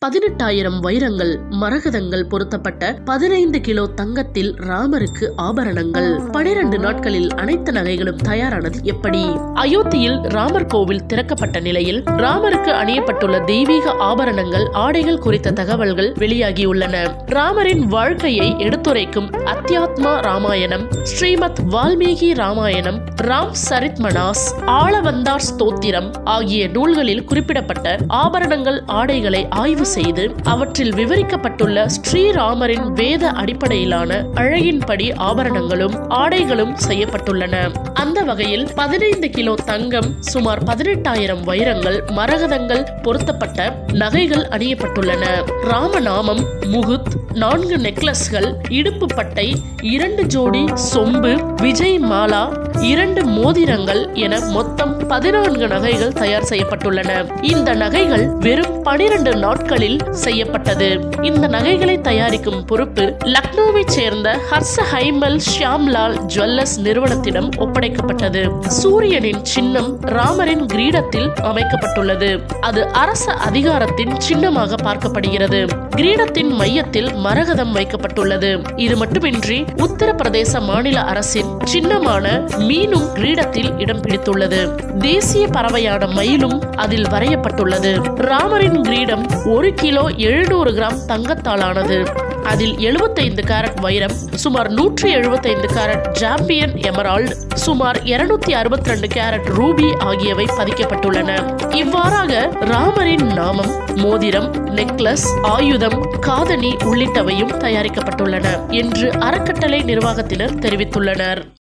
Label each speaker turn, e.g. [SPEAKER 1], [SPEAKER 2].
[SPEAKER 1] 18,000 வைரங்கள் மரகதங்கள் பொருத்தப்பட்ட 15 கிலோ தங்கத்தில் ராமருக்கு ஆபரணங்கள். 12 நாட்களில் அனைத்து நகைகளும் தயாரானது எப்படி? அயோத்தியில் ராமர் கோவில் திறக்கப்பட்ட நிலையில் ராமருக்கு அணியப்பட்டுள்ள தெய்வீக ஆபரணங்கள் ஆடைகள் குறித்த தகவல்கள் வெளியாகியுள்ளன. ராமரின் வாழ்க்கையை எடுத்துரைக்கும் அத்தியாத்மா ராமாயணம், ஸ்ரீமத் வால்மீகி ராமாயணம், ராம் சரித்மனாஸ், ஆளவந்தார் ஸ்தோத்திரம் ஆகிய நூல்களில் குறிப்பிடப்பட்ட ஆபரணங்கள் ஆடைகளை ஆய்வு செய்து அவற்றில் விவரிக்கப்பட்டுள்ள ஸ்ரீராமரின் வேத அடிப்படையிலான அழகின்படி ஆபரணங்களும் ஆடைகளும் செய்யப்பட்டுள்ளன. அந்த வகையில் 15 கிலோ தங்கம், சுமார் 18,000 வைரங்கள் மரகதங்கள் பொருத்தப்பட்ட நகைகள் அணியப்பட்டுள்ளன. ராமநாமம், முகுத், 4 நெக்லஸ்கள், இடுப்பு பட்டை, 2 ஜோடி சொம்பு, விஜய் மாலா, 2 மோதிரங்கள் என மொத்தம் 14 நகைகள் தயார் செய்யப்பட்டுள்ளன. இந்த நகைகள் வெறும் 12 நாட்களில் செய்யப்பட்டது. இந்த நகைகளை தயாரிக்கும் பொறுப்பு லக்னோவை சேர்ந்த ஹர்ஷ ஹைமல் ஷியாம்லால் ஜுவல்லர்ஸ் நிறுவனத்திடம் ஒப்படைக்கப்பட்டது. சூரியனின் சின்னம் ராமரின் கிரீடத்தில் அமைக்கப்பட்டுள்ளது. அது அரச அதிகாரத்தின் சின்னமாக பார்க்கப்படுகிறது. கிரீடத்தின் மையத்தில் மரகதம் வைக்கப்பட்டுள்ளது. இது மட்டுமின்றி உத்தரப்பிரதேச மாநில அரசின் சின்னமான மீனும் கிரீடத்தில் இடம் பிடித்துள்ளது. தேசிய பறவையான மயிலும் அதில் வரையப்பட்டுள்ளது. ராமரின் கிரீடம் 1 கிலோ 700 கிராம் தங்கத்தாலானது. அதில் 75 கேரட் வைரம், சுமார் 175 கேரட் ஜாம்பியன் எமரால்டு, சுமார் 262 கேரட் ரூபி ஆகியவை பதிக்கப்பட்டுள்ளன. இவ்வாறாக ராமரின் நாமம், மோதிரம், நெக்லஸ், ஆயுதம், காதணி உள்ளிட்டவையும் தயாரிக்கப்பட்டுள்ளன என்று அறக்கட்டளை நிர்வாகத்தினர் தெரிவித்துள்ளனர்.